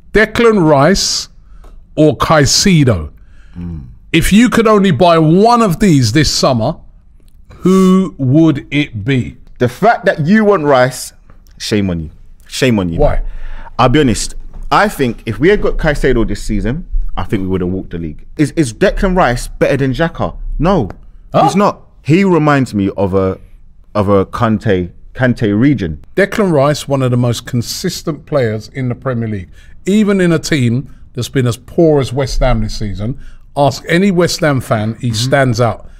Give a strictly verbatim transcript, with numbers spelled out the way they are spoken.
Declan Rice or Caicedo. Mm. If you could only buy one of these this summer, who would it be? The fact that you want Rice, shame on you. Shame on you. Why? I'll be honest. I think if we had got Caicedo this season, I think we would have walked the league. Is is Declan Rice better than Xhaka? No, oh. he's not. He reminds me of a of a Kante Kante region. Declan Rice, one of the most consistent players in the Premier League, even in a team that's been as poor as West Ham this season. Ask any West Ham fan, he mm-hmm. stands out.